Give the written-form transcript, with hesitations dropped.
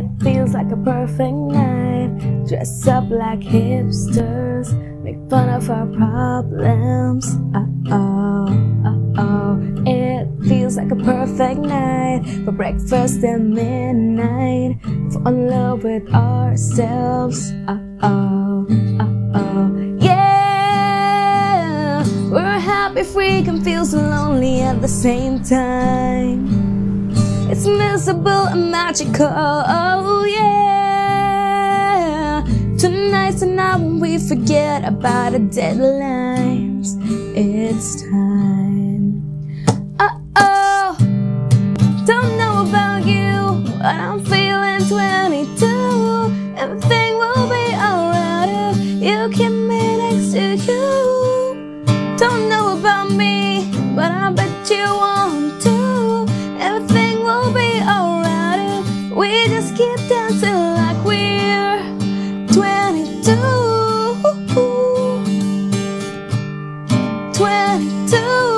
It feels like a perfect night. Dress up like hipsters, make fun of our problems. It feels like a perfect night for breakfast at midnight. Fall in love with ourselves. Yeah, we're happy if we can feel so lonely at the same time. It's miserable and magical, oh yeah. Tonight's the night when we forget about our deadlines. It's time. Don't know about you, but I'm feeling 22. Everything will be alright if you keep me next to you. Don't know about me, but I bet you want to. Everything will be alright if we just keep dancing like we're 22. 22.